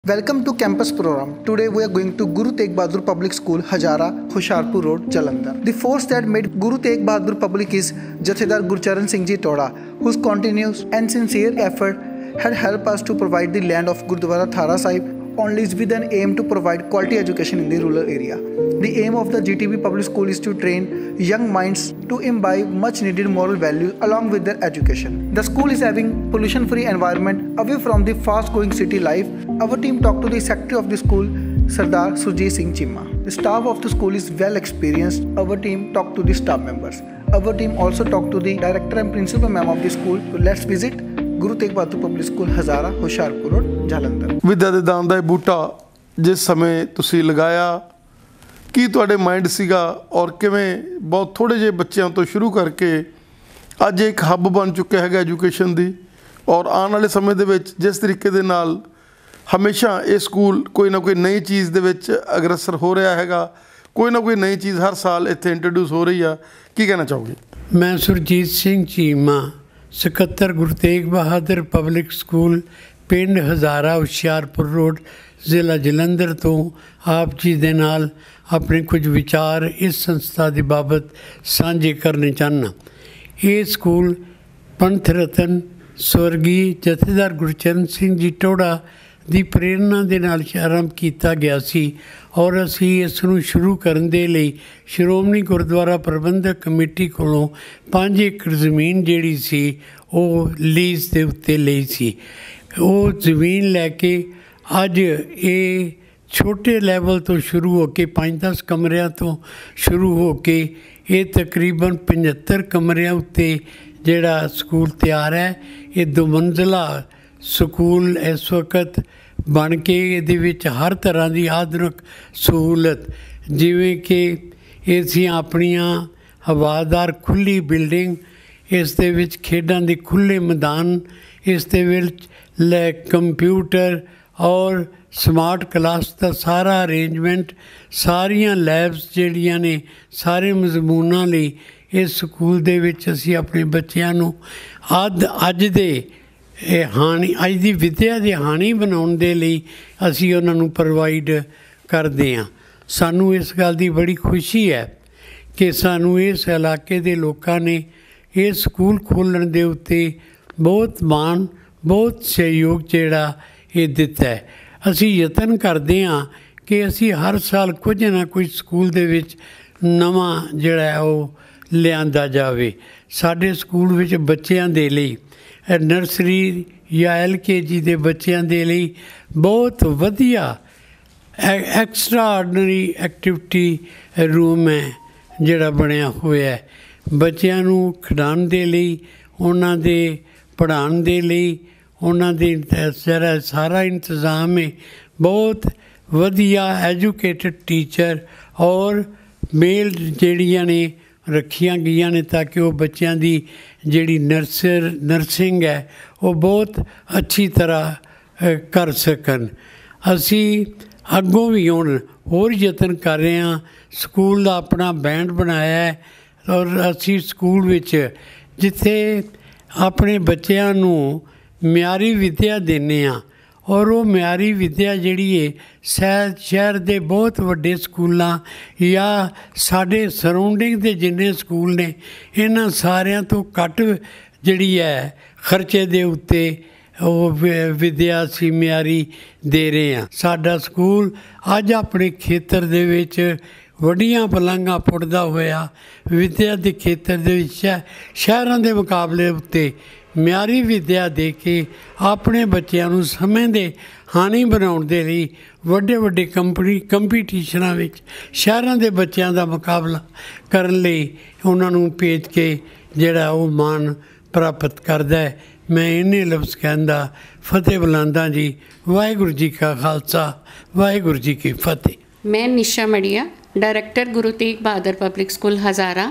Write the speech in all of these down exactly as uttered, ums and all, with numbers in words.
Welcome to campus program. Today we are going to Guru Tegh Bahadur Public School, Hazara, Hoshiarpur Road, Jalandhar. The force that made Guru Tegh Bahadur Public is Jathedar Gurcharan Singh Ji Toda, whose continuous and sincere effort had helped us to provide the land of Gurdwara Thara Sahib on lease with an aim to provide quality education in the rural area. The aim of the G T B Public School is to train young minds to imbibe much needed moral values along with their education. The school is having pollution-free environment away from the fast-going city life. Our team talked to the secretary of the school, Sardar Sujit Singh Chima. The staff of the school is well experienced. Our team talked to the staff members. Our team also talked to the director and principal ma'am of the school. So let's visit Guru Tegh Bahadur Public School, Hazara, Hoshiarpur Road, Jalandhar. विद्या ਦੇ ਦਾਨ ਦਾ ਇਹ ਬੂਟਾ ਜਿਸ ਸਮੇਂ ਤੁਸੀਂ ਲਗਾਇਆ ਕੀ ਤੁਹਾਡੇ mind ਸੀਗਾ ਔਰ ਕਿਵੇਂ ਬਹੁਤ ਥੋੜੇ ਜਿਹੇ ਬੱਚਿਆਂ ਤੋਂ ਸ਼ੁਰੂ ਕਰਕੇ ਅੱਜ ਇੱਕ ਹੱਬ ਬਣ ਚੁੱਕਿਆ ਹੈਗਾ ਐਜੂਕੇਸ਼ਨ ਦੀ ਔਰ ਆਉਣ ਵਾਲੇ ਸਮੇਂ ਦੇ ਵਿੱਚ ਜਿਸ ਤਰੀਕੇ ਦੇ ਨਾਲ ਹਮੇਸ਼ਾ ਇਹ ਸਕੂਲ ਕੋਈ ਨਾ ਕੋਈ ਨਈ ਚੀਜ਼ ਦੇ ਵਿੱਚ ਅਗਰਸਰ ਹੋ ਰਿਹਾ ਹੈਗਾ ਕੋਈ ਨਾ ਕੋਈ ਨਈ ਚੀਜ਼ ਹਰ ਸਾਲ ਇੱਥੇ ਇੰਟਰੋਡਿਊਸ ਹੋ ਰਹੀ ਆ ਕੀ ਕਹਿਣਾ ਚਾਹੋਗੇ? ਮੈਂ ਸੁਰਜੀਤ ਸਿੰਘ ਚੀਮਾ ਸਕੱਤਰ ਗੁਰੂ ਤੇਗ ਬਹਾਦਰ ਪਬਲਿਕ ਸਕੂਲ ਪਿੰਡ ਹਜ਼ਾਰਾ ਹੁਸ਼ਿਆਰਪੁਰ ਰੋਡ ਜ਼ਿਲ੍ਹਾ ਜਲੰਧਰ ਤੋਂ ਆਪ ਜੀ ਦੇ ਨਾਲ ਆਪਣੇ ਕੁਝ ਵਿਚਾਰ ਇਸ ਸੰਸਥਾ ਦੀ ਬਾਬਤ ਸਾਂਝੇ ਕਰਨੇ ਚਾਹੁੰਦਾ। ਇਹ ਸਕੂਲ ਪੰਥ ਰਤਨ ਸਵਰਗੀ ਜਥੇਦਾਰ ਗੁਰਚਰਨ ਸਿੰਘ ਜੀ ਟੋੜਾ ਦੀ ਪ੍ਰੇਰਨਾ ਦੇ ਨਾਲ ਆਰੰਭ ਕੀਤਾ ਗਿਆ ਸੀ ਔਰ ਅਸੀਂ ਇਸ ਨੂੰ ਸ਼ੁਰੂ ਕਰਨ ਦੇ ਲਈ ਸ਼੍ਰੋਮਣੀ ਗੁਰਦੁਆਰਾ ਪ੍ਰਬੰਧਕ ਕਮੇਟੀ ਕੋਲੋਂ ਪੰਜ ਏਕੜ ਜ਼ਮੀਨ ਜਿਹੜੀ ਸੀ ਉਹ ਲੀਜ਼ ਦੇ ਉੱਤੇ ਲਈ ਸੀ। ਉਹ ਜ਼ਮੀਨ ਲੈ ਕੇ ਅੱਜ ਇਹ ਛੋਟੇ ਲੈਵਲ ਤੋਂ ਸ਼ੁਰੂ ਹੋ ਕੇ ਪੰਜ ਦਸ ਕਮਰਿਆਂ ਤੋਂ ਸ਼ੁਰੂ ਹੋ ਕੇ ਇਹ ਤਕਰੀਬਨ ਪਝੱਤਰ ਕਮਰਿਆਂ ਉੱਤੇ ਜਿਹੜਾ ਸਕੂਲ ਤਿਆਰ ਹੈ। ਇਹ ਦੋ ਮੰਜ਼ਿਲਾ ਸਕੂਲ ਇਸ ਵਕਤ ਬਣ ਕੇ ਇਹਦੇ ਵਿੱਚ ਹਰ ਤਰ੍ਹਾਂ ਦੀ ਆਧੁਨਿਕ ਸਹੂਲਤ ਜਿਵੇਂ ਕਿ ਅਸੀਂ ਆਪਣੀਆਂ ਹਵਾਦਾਰ ਖੁੱਲ੍ਹੀ ਬਿਲਡਿੰਗ ਇਸ ਦੇ ਵਿੱਚ ਖੇਡਾਂ ਦੇ ਖੁੱਲ੍ਹੇ ਮੈਦਾਨ ਇਸ ਦੇ ਵਿੱਚ ਲੈ ਕੰਪਿਊਟਰ ਔਰ ਸਮਾਰਟ ਕਲਾਸ ਦਾ ਸਾਰਾ ਅਰੇਂਜਮੈਂਟ ਸਾਰੀਆਂ ਲੈਬਸ ਜਿਹੜੀਆਂ ਨੇ ਸਾਰੇ ਮਜ਼ਮੂਨਾਂ ਲਈ ਇਸ ਸਕੂਲ ਦੇ ਵਿੱਚ ਅਸੀਂ ਆਪਣੇ ਬੱਚਿਆਂ ਨੂੰ ਅੱਧ ਅੱਜ ਦੇ ਇਹ ਹਾਣੀ ਅੱਜ ਦੀ ਵਿੱਦਿਆ ਦੀ ਹਾਣੀ ਬਣਾਉਣ ਦੇ ਲਈ ਅਸੀਂ ਉਹਨਾਂ ਨੂੰ ਪ੍ਰੋਵਾਈਡ ਕਰਦੇ ਹਾਂ। ਸਾਨੂੰ ਇਸ ਗੱਲ ਦੀ ਬੜੀ ਖੁਸ਼ੀ ਹੈ ਕਿ ਸਾਨੂੰ ਇਸ ਇਲਾਕੇ ਦੇ ਲੋਕਾਂ ਨੇ ਇਹ ਸਕੂਲ ਖੋਲ੍ਹਣ ਦੇ ਉੱਤੇ ਬਹੁਤ ਮਾਣ ਬਹੁਤ ਸਹਿਯੋਗ ਜਿਹੜਾ ਇਹ ਦਿੱਤਾ ਹੈ। ਅਸੀਂ ਯਤਨ ਕਰਦੇ ਹਾਂ ਕਿ ਅਸੀਂ ਹਰ ਸਾਲ ਕੁਝ ਨਾ ਕੁਝ ਸਕੂਲ ਦੇ ਵਿੱਚ ਨਵਾਂ ਜਿਹੜਾ ਉਹ ਲਿਆਂਦਾ ਜਾਵੇ। ਸਾਡੇ ਸਕੂਲ ਵਿੱਚ ਬੱਚਿਆਂ ਦੇ ਲਈ ਨਰਸਰੀ ਜਾਂ ਐਲ ਕੇ ਜੀ ਦੇ ਬੱਚਿਆਂ ਦੇ ਲਈ ਬਹੁਤ ਵਧੀਆ ਐਕਸਟਰਾ ਆਰਡਨਰੀ ਐਕਟੀਵਿਟੀ ਰੂਮ ਹੈ ਜਿਹੜਾ ਬਣਿਆ ਹੋਇਆ ਹੈ। ਬੱਚਿਆਂ ਨੂੰ ਖਿਡਾਉਣ ਦੇ ਲਈ ਉਹਨਾਂ ਦੇ ਪੜ੍ਹਾਉਣ ਦੇ ਲਈ ਉਹਨਾਂ ਦੇ ਸਾਰਾ ਸਾਰਾ ਇੰਤਜ਼ਾਮ ਹੈ। ਬਹੁਤ ਵਧੀਆ ਐਜੂਕੇਟਡ ਟੀਚਰ ਔਰ ਮੇਲ ਜਿਹੜੀਆਂ ਨੇ ਰੱਖੀਆਂ ਗਈਆਂ ਨੇ ਤਾਂ ਕਿ ਉਹ ਬੱਚਿਆਂ ਦੀ ਜਿਹੜੀ ਨਰਸਰ ਨਰਸਿੰਗ ਹੈ ਉਹ ਬਹੁਤ ਅੱਛੀ ਤਰ੍ਹਾਂ ਕਰ ਸਕਣ। ਅਸੀਂ ਅੱਗੋਂ ਵੀ ਹੁਣ ਹੋਰ ਯਤਨ ਕਰ ਰਹੇ ਹਾਂ। ਸਕੂਲ ਦਾ ਆਪਣਾ ਬੈਂਡ ਬਣਾਇਆ ਹੈ ਔਰ ਅਸੀਂ ਸਕੂਲ ਵਿੱਚ ਜਿੱਥੇ ਆਪਣੇ ਬੱਚਿਆਂ ਨੂੰ ਮਿਆਰੀ ਵਿੱਦਿਆ ਦਿੰਦੇ ਹਾਂ ਔਰ ਉਹ ਮਿਆਰੀ ਵਿੱਦਿਆ ਜਿਹੜੀ ਹੈ ਸ਼ਹਿਰ ਸ਼ਹਿਰ ਦੇ ਬਹੁਤ ਵੱਡੇ ਸਕੂਲਾਂ ਜਾਂ ਸਾਡੇ ਸਰਰਾਊਂਡਿੰਗ ਦੇ ਜਿੰਨੇ ਸਕੂਲ ਨੇ ਇਹਨਾਂ ਸਾਰਿਆਂ ਤੋਂ ਘੱਟ ਜਿਹੜੀ ਹੈ ਖਰਚੇ ਦੇ ਉੱਤੇ ਉਹ ਵਿੱਦਿਆ ਅਸੀਂ ਮਿਆਰੀ ਦੇ ਰਹੇ ਹਾਂ। ਸਾਡਾ ਸਕੂਲ ਅੱਜ ਆਪਣੇ ਖੇਤਰ ਦੇ ਵਿੱਚ ਵੱਡੀਆਂ ਪਲਾਂਘਾਂ ਪੁੱਟਦਾ ਹੋਇਆ ਵਿੱਦਿਆ ਦੇ ਖੇਤਰ ਦੇ ਵਿੱਚ ਸ਼ਹਿਰਾਂ ਦੇ ਮੁਕਾਬਲੇ ਉੱਤੇ ਮਿਆਰੀ ਵਿੱਦਿਆ ਦੇ ਕੇ ਆਪਣੇ ਬੱਚਿਆਂ ਨੂੰ ਸਮੇਂ ਦੇ ਹਾਣੀ ਬਣਾਉਣ ਦੇ ਲਈ ਵੱਡੇ ਵੱਡੇ ਕੰਪਨੀ ਕੰਪੀਟੀਸ਼ਨਾਂ ਵਿੱਚ ਸ਼ਹਿਰਾਂ ਦੇ ਬੱਚਿਆਂ ਦਾ ਮੁਕਾਬਲਾ ਕਰਨ ਲਈ ਉਹਨਾਂ ਨੂੰ ਭੇਜ ਕੇ ਜਿਹੜਾ ਉਹ ਮਾਣ ਪ੍ਰਾਪਤ ਕਰਦਾ ਹੈ। ਮੈਂ ਇੰਨੇ ਲਫ਼ਜ਼ ਕਹਿੰਦਾ ਫਤਿਹ ਬੁਲਾਂਦਾ ਜੀ। ਵਾਹਿਗੁਰੂ ਜੀ ਕਾ ਖਾਲਸਾ ਵਾਹਿਗੁਰੂ ਜੀ ਕੀ ਫਤਿਹ। मैं निशा Madiya director Guru Tegh Bahadur public school Hazara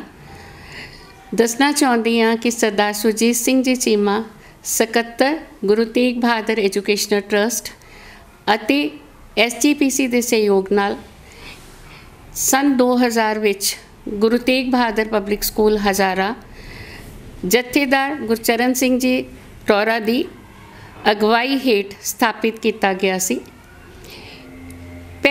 दसना चाहती हाँ कि सरदार सुरजीत सिंह जी चीमा ਸਕੱਤਰ ਗੁਰੂ ਤੇਗ ਬਹਾਦਰ ਐਜੂਕੇਸ਼ਨਲ ਟਰਸਟ ਅਤੇ ਐਸ ਜੀ ਪੀ ਸੀ ਦੇ ਸਹਿਯੋਗ ਨਾਲ ਸੰਨ ਦੋ ਹਜ਼ਾਰ ਵਿੱਚ ਗੁਰੂ ਤੇਗ ਬਹਾਦਰ ਪਬਲਿਕ ਸਕੂਲ ਹਜ਼ਾਰਾ ਜਥੇਦਾਰ ਗੁਰਚਰਨ ਸਿੰਘ ਜੀ ਟੋਰਾ ਦੀ ਅਗਵਾਈ ਹੇਠ ਸਥਾਪਿਤ ਕੀਤਾ ਗਿਆ ਸੀ।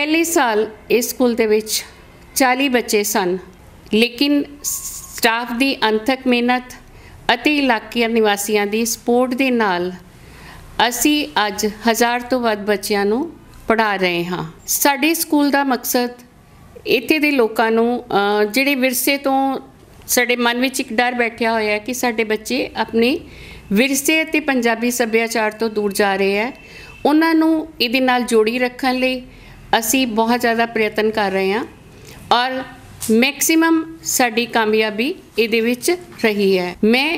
ਪਹਿਲੇ ਸਾਲ ਇਸ ਸਕੂਲ ਦੇ ਵਿੱਚ ਚਾਲੀ ਬੱਚੇ ਸਨ, ਲੇਕਿਨ ਸਟਾਫ ਦੀ ਅੰਥਕ ਮਿਹਨਤ ਅਤੇ ਇਲਾਕੇ ਨਿਵਾਸੀਆਂ ਦੀ ਸਪੋਰਟ ਦੇ ਨਾਲ ਅਸੀਂ ਅੱਜ ਹਜ਼ਾਰ ਤੋਂ ਵੱਧ ਬੱਚਿਆਂ ਨੂੰ ਪੜ੍ਹਾ ਰਹੇ ਹਾਂ। ਸਾਡੇ ਸਕੂਲ ਦਾ ਮਕਸਦ ਇੱਥੇ ਦੇ ਲੋਕਾਂ ਨੂੰ ਜਿਹੜੇ ਵਿਰਸੇ ਤੋਂ ਸਾਡੇ ਮਨ ਵਿੱਚ ਇੱਕ ਡਰ ਬੈਠਿਆ ਹੋਇਆ ਕਿ ਸਾਡੇ ਬੱਚੇ ਆਪਣੇ ਵਿਰਸੇ ਅਤੇ ਪੰਜਾਬੀ ਸੱਭਿਆਚਾਰ ਤੋਂ ਦੂਰ ਜਾ ਰਹੇ ਹੈ, ਉਹਨਾਂ ਨੂੰ ਇਹਦੇ ਨਾਲ ਜੋੜੀ ਰੱਖਣ ਲਈ ਅਸੀਂ ਬਹੁਤ ਜ਼ਿਆਦਾ ਪ੍ਰਯਤਨ ਕਰ ਰਹੇ ਹਾਂ ਔਰ ਮੈਕਸਿਮਮ ਸਾਡੀ ਕਾਮਯਾਬੀ ਇਹਦੇ ਵਿੱਚ ਰਹੀ ਹੈ। ਮੈਂ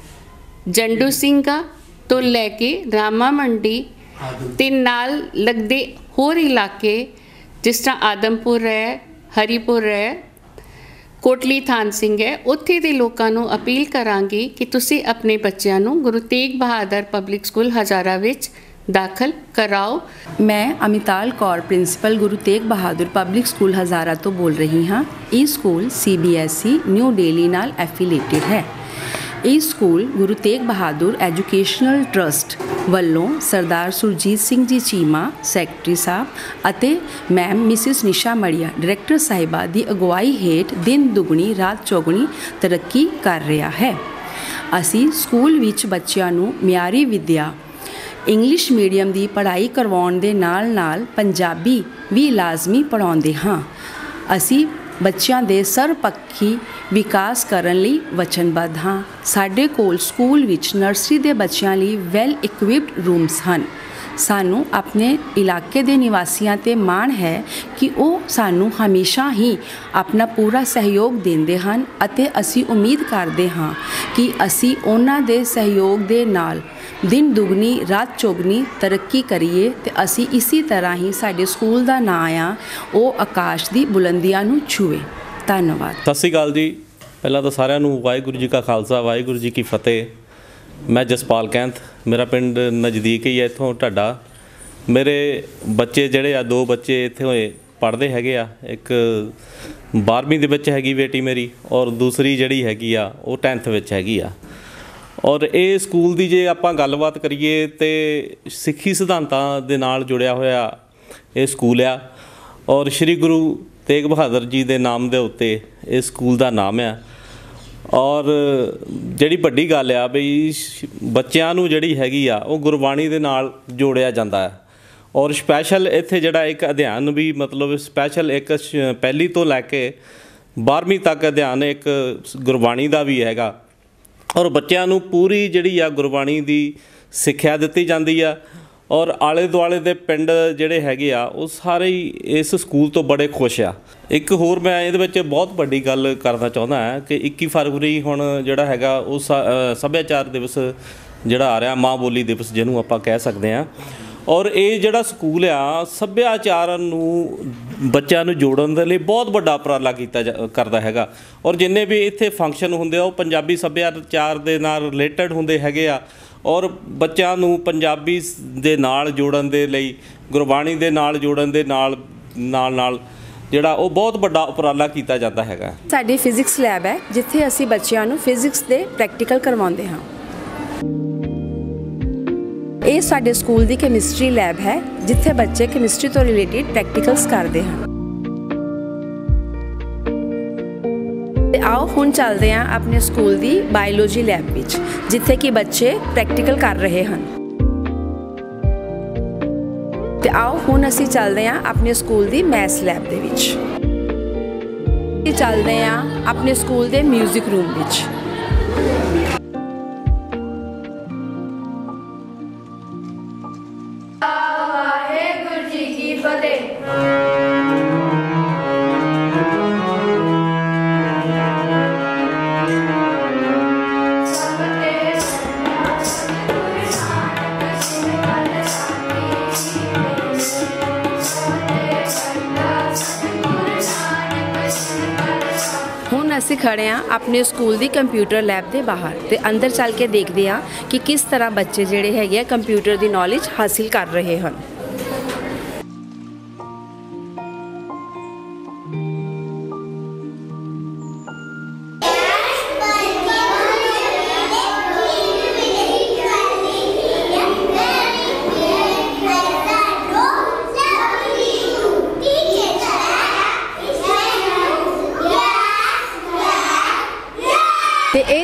ਜੰਡੂ ਸਿੰਘਾ ਤੋਂ ਲੈ ਕੇ ਰਾਮਾ ਮੰਡੀ ਤੇ ਨਾਲ ਲੱਗਦੇ ਹੋਰ ਇਲਾਕੇ ਜਿਸ ਤਰ੍ਹਾਂ ਆਦਮਪੁਰ ਹੈ, ਹਰੀਪੁਰ ਹੈ, ਕੋਟਲੀ ਥਾਨ ਸਿੰਘ ਹੈ, ਉੱਥੇ ਦੇ ਲੋਕਾਂ ਨੂੰ ਅਪੀਲ ਕਰਾਂਗੀ ਕਿ ਤੁਸੀਂ ਆਪਣੇ ਬੱਚਿਆਂ ਨੂੰ ਗੁਰੂ ਤੇਗ ਬਹਾਦਰ ਪਬਲਿਕ ਸਕੂਲ ਹਜ਼ਾਰਾ ਵਿੱਚ ਦਾਖਲ कराओ। मैं Amital Kaur principal Guru Tegh Bahadur public school Hazara तो बोल रही हाँ। ये school C B S E New Delhi नाल एफिलेटेड है। ये स्कूल गुरु तेग बहादुर एजुकेशनल ट्रस्ट ਵੱਲੋਂ सरदार सुरजीत सिंह जी चीमा सैकटरी साहब ਅਤੇ ma'am Mrs Nisha Madiya director साहिबा ਦੀ ਅਗਵਾਈ ਹੇਠ ਦਿਨ ਦੁਗਣੀ ਰਾਤ ਚੌਗੁਣੀ ਤਰੱਕੀ ਕਰ ਰਿਹਾ ਹੈ। ਅਸੀਂ ਸਕੂਲ ਵਿੱਚ ਬੱਚਿਆਂ ਨੂੰ ਮਿਆਰੀ ਵਿਦਿਆ ਇੰਗਲਿਸ਼ ਮੀਡੀਅਮ ਦੀ ਪੜ੍ਹਾਈ ਕਰਵਾਉਣ ਦੇ ਨਾਲ ਨਾਲ ਪੰਜਾਬੀ ਵੀ ਲਾਜ਼ਮੀ ਪੜ੍ਹਾਉਂਦੇ ਹਾਂ। ਅਸੀਂ ਬੱਚਿਆਂ ਦੇ ਸਰਵਪੱਖੀ ਵਿਕਾਸ ਕਰਨ ਲਈ ਵਚਨਬੱਧ ਹਾਂ। ਸਾਡੇ ਕੋਲ ਸਕੂਲ ਵਿੱਚ ਨਰਸਰੀ ਦੇ ਬੱਚਿਆਂ ਲਈ ਵੈਲ ਇਕਵਿਪਡ ਰੂਮਸ ਹਨ। ਸਾਨੂੰ ਆਪਣੇ ਇਲਾਕੇ ਦੇ ਨਿਵਾਸੀਆਂ 'ਤੇ ਮਾਣ ਹੈ ਕਿ ਉਹ ਸਾਨੂੰ ਹਮੇਸ਼ਾ ਹੀ ਆਪਣਾ ਪੂਰਾ ਸਹਿਯੋਗ ਦਿੰਦੇ ਹਨ ਅਤੇ ਅਸੀਂ ਉਮੀਦ ਕਰਦੇ ਹਾਂ ਕਿ ਅਸੀਂ ਉਹਨਾਂ ਦੇ ਸਹਿਯੋਗ ਦੇ ਨਾਲ ਦਿਨ ਦੁਗਣੀ ਰਾਤ ਚੌਗਣੀ ਤਰੱਕੀ ਕਰੀਏ ਤੇ ਅਸੀਂ ਇਸੇ ਤਰ੍ਹਾਂ ਹੀ ਸਾਡੇ ਸਕੂਲ ਦਾ ਨਾਂ ਆ ਉਹ ਆਕਾਸ਼ ਦੀ ਬੁਲੰਦੀਆਂ ਨੂੰ ਛੂਏ। ਧੰਨਵਾਦ। ਸਤਿ ਸ਼੍ਰੀ ਅਕਾਲ ਜੀ। ਪਹਿਲਾਂ ਤਾਂ ਸਾਰਿਆਂ ਨੂੰ ਵਾਹਿਗੁਰੂ ਜੀ ਕਾ ਖਾਲਸਾ ਵਾਹਿਗੁਰੂ ਜੀ ਕੀ ਫਤਿਹ। ਮੈਂ ਜਸਪਾਲ ਕੈਂਥ, ਮੇਰਾ ਪਿੰਡ ਨਜ਼ਦੀਕ ਹੀ ਹੈ ਇੱਥੋਂ ਢਾਡਾ। ਮੇਰੇ ਬੱਚੇ ਜਿਹੜੇ ਆ ਦੋ ਬੱਚੇ ਇੱਥੇ ਹੋਏ ਪੜ੍ਹਦੇ ਹੈਗੇ ਆ। ਇੱਕ ਬਾਰ੍ਹਵੀਂ ਦੇ ਵਿੱਚ ਹੈਗੀ ਬੇਟੀ ਮੇਰੀ ਔਰ ਦੂਸਰੀ ਜਿਹੜੀ ਹੈਗੀ ਆ ਉਹ ਟੈਂਥ ਵਿੱਚ ਹੈਗੀ ਆ। ਔਰ ਇਹ ਸਕੂਲ ਦੀ ਜੇ ਆਪਾਂ ਗੱਲਬਾਤ ਕਰੀਏ ਤਾਂ ਸਿੱਖੀ ਸਿਧਾਂਤਾਂ ਦੇ ਨਾਲ ਜੁੜਿਆ ਹੋਇਆ ਇਹ ਸਕੂਲ ਆ ਔਰ ਸ਼੍ਰੀ ਗੁਰੂ ਤੇਗ ਬਹਾਦਰ ਜੀ ਦੇ ਨਾਮ ਦੇ ਉੱਤੇ ਇਹ ਸਕੂਲ ਦਾ ਨਾਮ ਆ। ਔਰ ਜਿਹੜੀ ਵੱਡੀ ਗੱਲ ਆ ਬਈ ਬੱਚਿਆਂ ਨੂੰ ਜਿਹੜੀ ਹੈਗੀ ਆ ਉਹ ਗੁਰਬਾਣੀ ਦੇ ਨਾਲ ਜੋੜਿਆ ਜਾਂਦਾ ਹੈ ਔਰ ਸਪੈਸ਼ਲ ਇੱਥੇ ਜਿਹੜਾ ਇੱਕ ਅਧਿਐਨ ਵੀ ਮਤਲਬ ਸਪੈਸ਼ਲ ਇੱਕ ਪਹਿਲੀ ਤੋਂ ਲੈ ਕੇ ਬਾਰ੍ਹਵੀਂ ਤੱਕ ਅਧਿਐਨ ਇੱਕ ਗੁਰਬਾਣੀ ਦਾ ਵੀ ਹੈਗਾ ਔਰ ਬੱਚਿਆਂ ਨੂੰ ਪੂਰੀ ਜਿਹੜੀ ਆ ਗੁਰਬਾਣੀ ਦੀ ਸਿੱਖਿਆ ਦਿੱਤੀ ਜਾਂਦੀ ਆ ਔਰ ਆਲੇ ਦੁਆਲੇ ਦੇ ਪਿੰਡ ਜਿਹੜੇ ਹੈਗੇ ਆ ਉਹ ਸਾਰੇ ਹੀ ਇਸ ਸਕੂਲ ਤੋਂ ਬੜੇ ਖੁਸ਼ ਆ। ਇੱਕ ਹੋਰ ਮੈਂ ਇਹਦੇ ਵਿੱਚ ਬਹੁਤ ਵੱਡੀ ਗੱਲ ਕਰਨਾ ਚਾਹੁੰਦਾ ਹਾਂ ਕਿ ਇੱਕੀ ਫਰਵਰੀ ਹੁਣ ਜਿਹੜਾ ਹੈਗਾ ਉਹ ਸੱਭਿਆਚਾਰ ਦਿਵਸ ਜਿਹੜਾ ਆ ਰਿਹਾ, ਮਾਂ ਬੋਲੀ ਦਿਵਸ ਜਿਹਨੂੰ ਆਪਾਂ ਕਹਿ ਸਕਦੇ ਹਾਂ। ਔਰ ਇਹ ਜਿਹੜਾ ਸਕੂਲ ਆ ਸੱਭਿਆਚਾਰ ਨੂੰ ਬੱਚਿਆਂ ਨੂੰ ਜੋੜਨ ਦੇ ਲਈ ਬਹੁਤ ਵੱਡਾ ਉਪਰਾਲਾ ਕੀਤਾ ਕਰਦਾ ਹੈਗਾ ਔਰ ਜਿੰਨੇ ਵੀ ਇੱਥੇ ਫੰਕਸ਼ਨ ਹੁੰਦੇ ਆ ਉਹ ਪੰਜਾਬੀ ਸੱਭਿਆਚਾਰ ਦੇ ਨਾਲ ਰਿਲੇਟਡ ਹੁੰਦੇ ਹੈਗੇ ਆ ਔਰ ਬੱਚਿਆਂ ਨੂੰ ਪੰਜਾਬੀ ਦੇ ਨਾਲ ਜੋੜਨ ਦੇ ਲਈ ਗੁਰਬਾਣੀ ਦੇ ਨਾਲ ਜੋੜਨ ਦੇ ਨਾਲ ਨਾਲ ਨਾਲ ਜਿਹੜਾ ਉਹ ਬਹੁਤ ਵੱਡਾ ਉਪਰਾਲਾ ਕੀਤਾ ਜਾਂਦਾ ਹੈਗਾ। ਸਾਡੀ ਫਿਜ਼ਿਕਸ ਲੈਬ ਹੈ ਜਿੱਥੇ ਅਸੀਂ ਬੱਚਿਆਂ ਨੂੰ ਫਿਜ਼ਿਕਸ ਦੇ ਪ੍ਰੈਕਟੀਕਲ ਕਰਵਾਉਂਦੇ ਹਾਂ। ਇਹ ਸਾਡੇ ਸਕੂਲ ਦੀ ਕੈਮਿਸਟਰੀ ਲੈਬ ਹੈ ਜਿੱਥੇ ਬੱਚੇ ਕੈਮਿਸਟਰੀ ਤੋਂ ਰਿਲੇਟਡ ਪ੍ਰੈਕਟੀਕਲਸ ਕਰਦੇ ਹਨ। ਤੇ ਆਓ ਹੁਣ ਚੱਲਦੇ ਹਾਂ ਆਪਣੇ ਸਕੂਲ ਦੀ ਬਾਇਓਲੋਜੀ ਲੈਬ ਵਿੱਚ ਜਿੱਥੇ ਕਿ ਬੱਚੇ ਪ੍ਰੈਕਟੀਕਲ ਕਰ ਰਹੇ ਹਨ। ਤੇ ਆਓ ਹੁਣ ਅਸੀਂ ਚੱਲਦੇ ਹਾਂ ਆਪਣੇ ਸਕੂਲ ਦੀ ਮੈਥਸ ਲੈਬ ਦੇ ਵਿੱਚ। ਤੇ ਚੱਲਦੇ ਹਾਂ ਆਪਣੇ ਸਕੂਲ ਦੇ ਮਿਊਜ਼ਿਕ ਰੂਮ ਵਿੱਚ। ਵਾਹਿਗੁਰੂ ਜੀ ਕੀ ਫਤਿਹ। ਹੁਣ ਅਸੀਂ ਖੜੇ ਹਾਂ ਆਪਣੇ ਸਕੂਲ ਦੀ ਕੰਪਿਊਟਰ ਲੈਬ ਦੇ ਬਾਹਰ ਤੇ ਅੰਦਰ ਚੱਲ ਕੇ ਦੇਖਦੇ ਹਾਂ ਕਿ ਕਿਸ ਤਰ੍ਹਾਂ ਬੱਚੇ ਜਿਹੜੇ ਹੈਗੇ ਆ ਕੰਪਿਊਟਰ ਦੀ ਨੌਲੇਜ ਹਾਸਿਲ ਕਰ ਰਹੇ ਹਨ।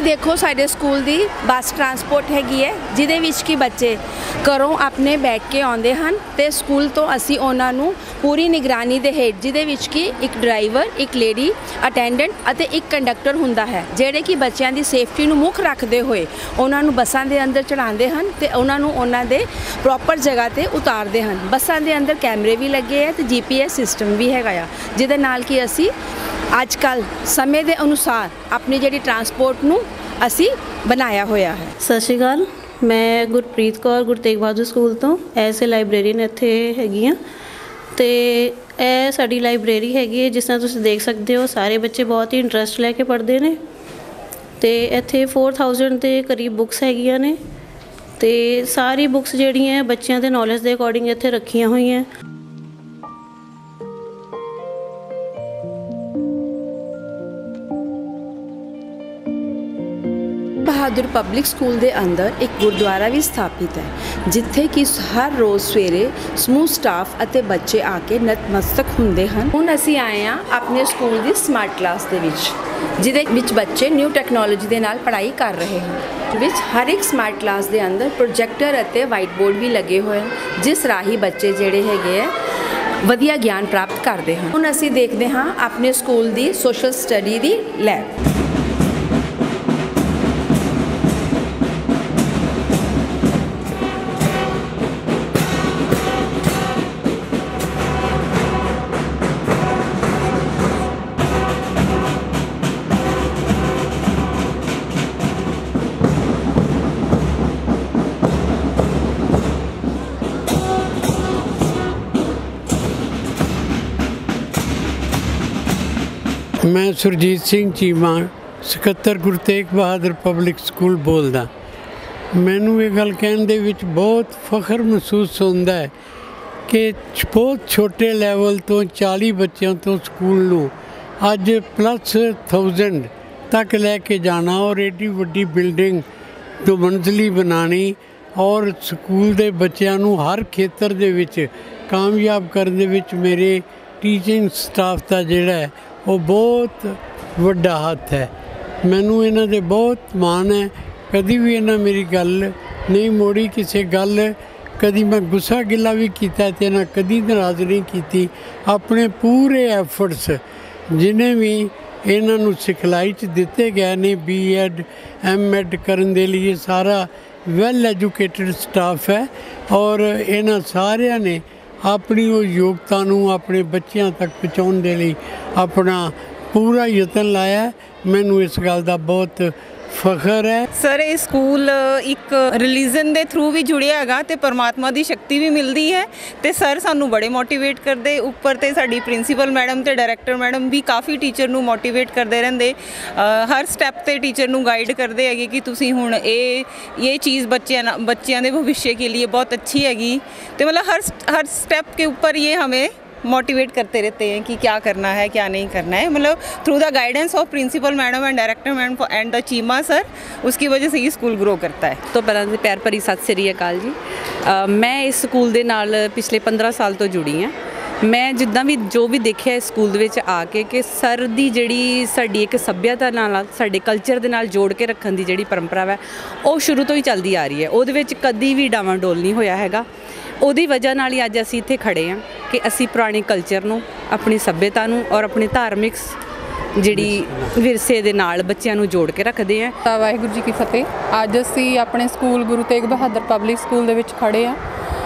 ਦੇਖੋ ਸਾਡੇ ਸਕੂਲ ਦੀ ਬੱਸ ਟਰਾਂਸਪੋਰਟ ਹੈਗੀ ਹੈ ਜਿਹਦੇ ਵਿੱਚ ਕਿ ਬੱਚੇ ਘਰੋਂ ਆਪਣੇ ਬੈਠ ਕੇ ਆਉਂਦੇ ਹਨ ਤੇ ਸਕੂਲ ਤੋਂ ਅਸੀਂ ਉਹਨਾਂ ਨੂੰ ਪੂਰੀ ਨਿਗਰਾਨੀ ਦੇ ਹੇਠ ਜਿਹਦੇ ਵਿੱਚ ਕਿ ਇੱਕ ਡਰਾਈਵਰ, ਇੱਕ ਲੇਡੀ ਅਟੈਂਡੈਂਟ ਅਤੇ ਇੱਕ ਕੰਡਕਟਰ ਹੁੰਦਾ ਹੈ ਜਿਹੜੇ ਕਿ ਬੱਚਿਆਂ ਦੀ ਸੇਫਟੀ ਨੂੰ ਮੁੱਖ ਰੱਖਦੇ ਹੋਏ ਉਹਨਾਂ ਨੂੰ ਬੱਸਾਂ ਦੇ ਅੰਦਰ ਚੜਾਉਂਦੇ ਹਨ ਤੇ ਉਹਨਾਂ ਨੂੰ ਉਹਨਾਂ ਦੇ ਪ੍ਰੋਪਰ ਜਗ੍ਹਾ ਤੇ ਉਤਾਰਦੇ ਹਨ। ਬੱਸਾਂ ਦੇ ਅੰਦਰ ਕੈਮਰੇ ਵੀ ਲੱਗੇ ਹੈ ਤੇ ਜੀ ਪੀ ਐਸ ਸਿਸਟਮ ਵੀ ਹੈਗਾ ਆ ਜਿਹਦੇ ਨਾਲ ਕਿ ਅਸੀਂ ਅੱਜ ਕੱਲ੍ਹ ਸਮੇਂ ਦੇ ਅਨੁਸਾਰ ਆਪਣੀ ਜਿਹੜੀ ਟਰਾਂਸਪੋਰਟ ਨੂੰ ਅਸੀਂ ਬਣਾਇਆ ਹੋਇਆ ਹੈ। ਸਤਿ ਸ਼੍ਰੀ ਅਕਾਲ, ਮੈਂ ਗੁਰਪ੍ਰੀਤ ਕੌਰ ਗੁਰੂ ਤੇਗ ਬਹਾਦਰ ਸਕੂਲ ਤੋਂ ਐਜ਼ ਏ ਲਾਇਬ੍ਰੇਰੀਅਨ ਇੱਥੇ ਹੈਗੀ ਹਾਂ ਅਤੇ ਇਹ ਸਾਡੀ ਲਾਇਬ੍ਰੇਰੀ ਹੈਗੀ ਹੈ। ਜਿਸ ਤਰ੍ਹਾਂ ਤੁਸੀਂ ਦੇਖ ਸਕਦੇ ਹੋ ਸਾਰੇ ਬੱਚੇ ਬਹੁਤ ਹੀ ਇੰਟਰਸਟ ਲੈ ਕੇ ਪੜ੍ਹਦੇ ਨੇ ਅਤੇ ਇੱਥੇ ਫੋਰ ਥਾਊਜੈਂਡ ਦੇ ਕਰੀਬ ਬੁੱਕਸ ਹੈਗੀਆਂ ਨੇ ਅਤੇ ਸਾਰੀ ਬੁੱਕਸ ਜਿਹੜੀਆਂ ਬੱਚਿਆਂ ਦੇ ਨੌਲੇਜ ਦੇ ਅਕੋਰਡਿੰਗ ਇੱਥੇ ਰੱਖੀਆਂ ਹੋਈਆਂ। ਬਹਾਦਰ ਪਬਲਿਕ ਸਕੂਲ ਦੇ ਅੰਦਰ ਇੱਕ ਗੁਰਦੁਆਰਾ ਵੀ ਸਥਾਪਿਤ ਹੈ ਜਿੱਥੇ ਕਿ ਹਰ ਰੋਜ਼ ਸਵੇਰੇ ਸਮੂਹ ਸਟਾਫ ਅਤੇ ਬੱਚੇ ਆ ਕੇ ਨਤਮਸਤਕ ਹੁੰਦੇ ਹਨ। ਹੁਣ ਅਸੀਂ ਆਏ ਹਾਂ ਆਪਣੇ ਸਕੂਲ ਦੀ ਸਮਾਰਟ ਕਲਾਸ ਦੇ ਵਿੱਚ ਜਿਹਦੇ ਵਿੱਚ ਬੱਚੇ ਨਿਊ ਟੈਕਨੋਲੋਜੀ ਦੇ ਨਾਲ ਪੜ੍ਹਾਈ ਕਰ ਰਹੇ ਹਨ। ਵਿੱਚ ਹਰ ਇੱਕ ਸਮਾਰਟ ਕਲਾਸ ਦੇ ਅੰਦਰ ਪ੍ਰੋਜੈਕਟਰ ਅਤੇ ਵਾਈਟ ਬੋਰਡ ਵੀ ਲੱਗੇ ਹੋਏ ਹਨ ਜਿਸ ਰਾਹੀਂ ਬੱਚੇ ਜਿਹੜੇ ਹੈਗੇ ਹੈ ਵਧੀਆ ਗਿਆਨ ਪ੍ਰਾਪਤ ਕਰਦੇ ਹਨ। ਹੁਣ ਅਸੀਂ ਦੇਖਦੇ ਹਾਂ ਆਪਣੇ ਸਕੂਲ ਦੀ ਸੋਸ਼ਲ ਸਟੱਡੀ ਦੀ ਲੈਬ। ਮੈਂ ਸੁਰਜੀਤ ਸਿੰਘ ਚੀਮਾ ਸਕੱਤਰ ਗੁਰੂ ਤੇਗ ਬਹਾਦਰ ਪਬਲਿਕ ਸਕੂਲ ਬੋਲਦਾ। ਮੈਨੂੰ ਇਹ ਗੱਲ ਕਹਿਣ ਦੇ ਵਿੱਚ ਬਹੁਤ ਫਖਰ ਮਹਿਸੂਸ ਹੁੰਦਾ ਹੈ ਕਿ ਬਹੁਤ ਛੋਟੇ ਲੈਵਲ ਤੋਂ ਚਾਲੀ ਬੱਚਿਆਂ ਤੋਂ ਸਕੂਲ ਨੂੰ ਅੱਜ ਪਲੱਸ ਥਾਊਜੈਂਡ ਤੱਕ ਲੈ ਕੇ ਜਾਣਾ ਔਰ ਏਡੀ ਵੱਡੀ ਬਿਲਡਿੰਗ ਦੋ ਮੰਜ਼ਲੀ ਬਣਾਉਣੀ ਔਰ ਸਕੂਲ ਦੇ ਬੱਚਿਆਂ ਨੂੰ ਹਰ ਖੇਤਰ ਦੇ ਵਿੱਚ ਕਾਮਯਾਬ ਕਰਨ ਦੇ ਵਿੱਚ ਮੇਰੇ ਟੀਚਿੰਗ ਸਟਾਫ ਦਾ ਜਿਹੜਾ ਹੈ ਉਹ ਬਹੁਤ ਵੱਡਾ ਹੱਥ ਹੈ। ਮੈਨੂੰ ਇਹਨਾਂ ਦੇ ਬਹੁਤ ਮਾਣ ਹੈ। ਕਦੀ ਵੀ ਇਹਨਾਂ ਮੇਰੀ ਗੱਲ ਨਹੀਂ ਮੋੜੀ, ਕਿਸੇ ਗੱਲ ਕਦੀ ਮੈਂ ਗੁੱਸਾ ਗਿਲਾ ਵੀ ਕੀਤਾ ਤੇ ਇਹਨਾਂ ਕਦੀ ਨਾਰਾਜ਼ ਨਹੀਂ ਕੀਤੀ। ਆਪਣੇ ਪੂਰੇ ਐਫਰਟਸ ਜਿਨੇ ਵੀ ਇਹਨਾਂ ਨੂੰ ਸਿਖਲਾਈ 'ਚ ਦਿੱਤੇ ਗਏ ਨੇ ਬੀ ਐਡ ਐਮ ਐਡ ਕਰਨ ਦੇ ਲਈ ਸਾਰਾ ਵੈਲ ਐਜੂਕੇਟਡ ਸਟਾਫ ਹੈ ਔਰ ਇਹਨਾਂ ਸਾਰਿਆਂ ਨੇ ਆਪਣੀ ਉਹ ਯੋਗਤਾ ਨੂੰ ਆਪਣੇ ਬੱਚਿਆਂ ਤੱਕ ਪਹੁੰਚਾਉਣ ਦੇ ਲਈ ਆਪਣਾ ਪੂਰਾ ਯਤਨ ਲਾਇਆ। ਮੈਨੂੰ ਇਸ ਗੱਲ ਦਾ ਬਹੁਤ ਫਖਰ ਹੈ। ਸਰ ਇਹ ਸਕੂਲ ਇੱਕ ਰਿਲੀਜਨ ਦੇ ਥਰੂ ਵੀ ਜੁੜਿਆ ਹੈਗਾ ਤੇ ਪਰਮਾਤਮਾ ਦੀ ਸ਼ਕਤੀ ਵੀ ਮਿਲਦੀ ਹੈ ਤੇ ਸਰ ਸਾਨੂੰ ਬੜੇ ਮੋਟੀਵੇਟ ਕਰਦੇ। ਉੱਪਰ ਤੇ ਸਾਡੀ ਪ੍ਰਿੰਸੀਪਲ ਮੈਡਮ ਤੇ ਡਾਇਰੈਕਟਰ ਮੈਡਮ ਵੀ ਕਾਫੀ ਟੀਚਰ ਨੂੰ ਮੋਟੀਵੇਟ ਕਰਦੇ ਰਹਿੰਦੇ। ਹਰ ਸਟੈਪ ਤੇ ਟੀਚਰ ਨੂੰ ਗਾਈਡ ਕਰਦੇ ਹੈਗੇ ਕਿ ਤੁਸੀਂ ਹੁਣ ਇਹ ਇਹ ਚੀਜ਼ ਬੱਚਿਆਂ ਬੱਚਿਆਂ ਦੇ ਭਵਿष्य के लिए बहुत अच्छी हैगी। तो मतलब हर हर स्टेप के ऊपर ये हमें मोटिवेट करते रहते हैं कि क्या करना है क्या नहीं करना है। मतलब through the guidance of principal madam and director madam and the Cheema sir, उसकी वजह से ये स्कूल ग्रो करता है। तो ਪਹਿਲਾਂ ਤਾਂ ਪਿਆਰ ਭਰੀ ਸਤਿ ਸ੍ਰੀ ਅਕਾਲ ਜੀ। ਮੈਂ ਇਸ ਸਕੂਲ ਦੇ ਨਾਲ ਪਿਛਲੇ ਪੰਦਰਾਂ ਸਾਲ ਤੋਂ ਜੁੜੀ ਹਾਂ। ਮੈਂ ਜਿੱਦਾਂ ਵੀ ਜੋ ਵੀ ਦੇਖਿਆ ਇਸ ਸਕੂਲ ਦੇ ਵਿੱਚ ਆ ਕੇ ਕਿ ਸਰ ਦੀ ਜਿਹੜੀ ਸਾਡੀ ਇੱਕ ਸੱਭਿਅਤਾ ਨਾਲ ਸਾਡੇ ਕਲਚਰ ਦੇ ਨਾਲ ਜੋੜ ਕੇ ਰੱਖਣ ਦੀ ਜਿਹੜੀ ਪਰੰਪਰਾ ਹੈ ਉਹ ਸ਼ੁਰੂ ਤੋਂ ਹੀ ਚੱਲਦੀ ਆ ਰਹੀ ਹੈ। ਉਹਦੇ ਵਿੱਚ ਕਦੀ ਵੀ ਡਾਵਾਂਡੋਲ ਨਹੀਂ ਹੋਇਆ ਹੈਗਾ। ਉਹਦੀ ਵਜ੍ਹਾ ਨਾਲ ਹੀ ਅੱਜ ਅਸੀਂ ਇੱਥੇ ਖੜ੍ਹੇ ਹਾਂ ਕਿ ਅਸੀਂ ਪੁਰਾਣੇ ਕਲਚਰ ਨੂੰ, ਆਪਣੀ ਸੱਭਿਅਤਾ ਨੂੰ ਔਰ ਆਪਣੇ ਧਾਰਮਿਕ ਜਿਹੜੀ ਵਿਰਸੇ ਦੇ ਨਾਲ ਬੱਚਿਆਂ ਨੂੰ ਜੋੜ ਕੇ ਰੱਖਦੇ ਹਾਂ। ਵਾਹਿਗੁਰੂ ਜੀ ਕੀ ਫਤਿਹ। ਅੱਜ ਅਸੀਂ ਆਪਣੇ school Guru Tegh Bahadur public school ਦੇ ਵਿੱਚ ਖੜ੍ਹੇ ਹਾਂ।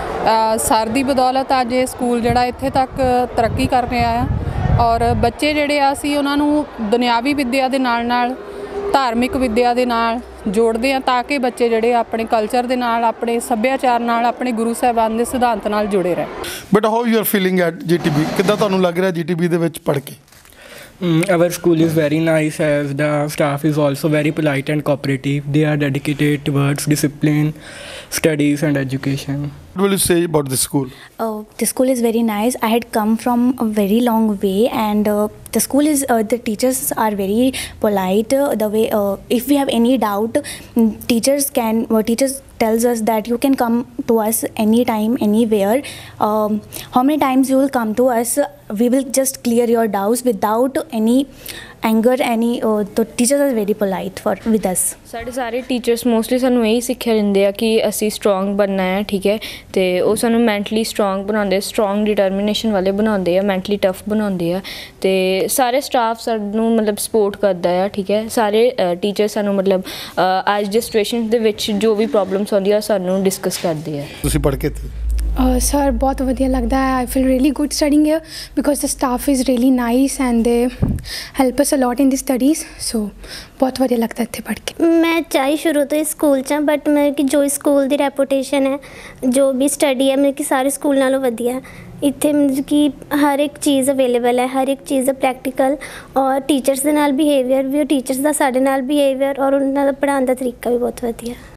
ਸਰ ਦੀ ਬਦੌਲਤ ਅੱਜ ਇਹ ਸਕੂਲ ਜਿਹੜਾ ਇੱਥੇ ਤੱਕ ਤਰੱਕੀ ਕਰ ਰਿਹਾ ਆ ਔਰ ਬੱਚੇ ਜਿਹੜੇ ਆ ਅਸੀਂ ਉਹਨਾਂ ਨੂੰ ਦੁਨਿਆਵੀ ਵਿੱਦਿਆ ਦੇ ਨਾਲ ਨਾਲ ਧਾਰਮਿਕ ਵਿੱਦਿਆ ਦੇ ਨਾਲ ਜੋੜਦੇ ਹਾਂ ਤਾਂ ਕਿ ਬੱਚੇ ਜਿਹੜੇ ਆਪਣੇ ਕਲਚਰ ਦੇ ਨਾਲ, ਆਪਣੇ ਸੱਭਿਆਚਾਰ ਨਾਲ, ਆਪਣੇ ਗੁਰੂ ਸਾਹਿਬਾਨ ਦੇ ਸਿਧਾਂਤ ਨਾਲ ਜੁੜੇ ਰਹਿਣ। But how you are feeling at G T B? ਕਿੱਦਾਂ ਤੁਹਾਨੂੰ ਲੱਗ ਰਿਹਾ ਜੀ ਟੀ ਬੀ ਦੇ ਵਿੱਚ ਪੜ੍ਹ ਕੇ? Mm, our school is very nice as the staff is also very polite and cooperative. They are dedicated towards discipline, studies and education. What will you say about the school? Uh, the school is very nice. I had come from a very long way and uh, the school is, uh, the teachers are very polite. Uh, the way, uh, if we have any doubt, teachers can, uh, teachers tells us that you can come to us anytime, anywhere. Um, how many times you will come to us, we will just clear your doubts without any anger any uh, the teachers are very polite for with us. ਸਾਡੇ ਸਾਰੇ teachers mostly ਸਾਨੂੰ ਇਹੀ ਸਿੱਖਿਆ ਦਿੰਦੇ ਆ ਕਿ ਅਸੀਂ strong ਬਣਨਾ ਹੈ, ਠੀਕ ਹੈ, ਅਤੇ ਉਹ ਸਾਨੂੰ ਮੈਂਟਲੀ ਸਟਰੋਂਗ ਬਣਾਉਂਦੇ, ਸਟਰੋਂਗ ਡਿਟਰਮੀਨੇਸ਼ਨ ਵਾਲੇ ਬਣਾਉਂਦੇ ਆ, ਮੈਂਟਲੀ ਟਫ ਬਣਾਉਂਦੇ ਆ, ਅਤੇ ਸਾਰੇ ਸਟਾਫ ਸਾਨੂੰ ਮਤਲਬ ਸਪੋਰਟ ਕਰਦਾ ਆ, ਠੀਕ ਹੈ। ਸਾਰੇ ਟੀਚਰ ਸਾਨੂੰ ਮਤਲਬ ਅੱਜ ਦੇ ਸਿਚੁਏਸ਼ਨ ਦੇ ਵਿੱਚ ਜੋ ਵੀ ਪ੍ਰੋਬਲਮਸ ਆਉਂਦੀਆਂ ਸਾਨੂੰ ਡਿਸਕਸ ਕਰਦੇ ਆ। ਤੁਸੀਂ ਪੜ੍ਹ ਕੇ ਇੱਥੇ ਸਰ ਬਹੁਤ ਵਧੀਆ ਲੱਗਦਾ ਹੈ। I feel really good studying here because the staff is really nice and they help us a lot in the studies, ਸੋ ਬਹੁਤ ਵਧੀਆ ਲੱਗਦਾ ਇੱਥੇ ਪੜ੍ਹ ਕੇ। ਮੈਂ ਚਾਹੀ ਸ਼ੁਰੂ ਤੋਂ ਹੀ ਸਕੂਲ 'ਚ ਹਾਂ, ਬਟ ਮੈਂ ਕਿ ਜੋ ਸਕੂਲ ਦੀ ਰੈਪੂਟੇਸ਼ਨ ਹੈ, ਜੋ ਵੀ ਸਟੱਡੀ ਹੈ, ਮਤਲਬ ਕਿ ਸਾਰੇ ਸਕੂਲ ਨਾਲੋਂ ਵਧੀਆ ਇੱਥੇ, ਮਤਲਬ ਕਿ ਹਰ ਇੱਕ ਚੀਜ਼ ਅਵੇਲੇਬਲ ਹੈ, ਹਰ ਇੱਕ ਚੀਜ਼ ਪ੍ਰੈਕਟੀਕਲ, ਔਰ ਟੀਚਰਸ ਦੇ ਨਾਲ ਬਿਹੇਵੀਅਰ ਵੀ, ਉਹ ਟੀਚਰਸ ਦਾ ਸਾਡੇ ਨਾਲ ਬਿਹੇਵੀਅਰ ਔਰ ਉਹਨਾਂ ਦਾ ਪੜ੍ਹਾਉਣ ਦਾ ਤਰੀਕਾ ਵੀ ਬਹੁਤ ਵਧੀਆ।